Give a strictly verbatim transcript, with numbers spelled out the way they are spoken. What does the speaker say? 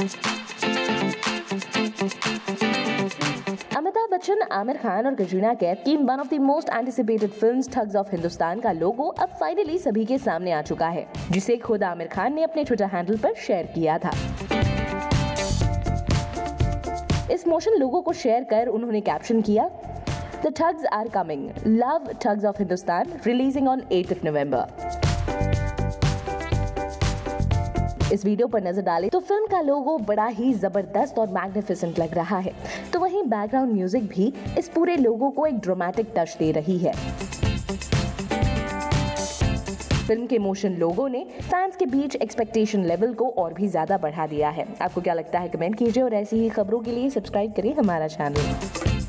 अमिताभ बच्चन, आमिर खान और कटरीना कैफ की one of the most anticipated films thugs of Hindustan का लोगो अब फाइनली सभी के सामने आ चुका है, जिसे खुद आमिर खान ने अपने ट्विटर हैंडल पर शेयर किया था। इस मोशन लोगो को शेयर कर उन्होंने कैप्शन किया, The thugs are coming. Love Thugs of Hindustan, releasing on eighth of November. इस वीडियो पर नजर डालें तो फिल्म का लोगो बड़ा ही जबरदस्त और मैग्निफिसेंट लग रहा है, तो वहीं बैकग्राउंड म्यूजिक भी इस पूरे लोगो को एक ड्रामेटिक टच दे रही है। फिल्म के मोशन लोगो ने फैंस के बीच एक्सपेक्टेशन लेवल को और भी ज्यादा बढ़ा दिया है। आपको क्या लगता है, कमेंट कीजिए और ऐसी ही खबरों के लिए सब्सक्राइब करिए हमारा चैनल।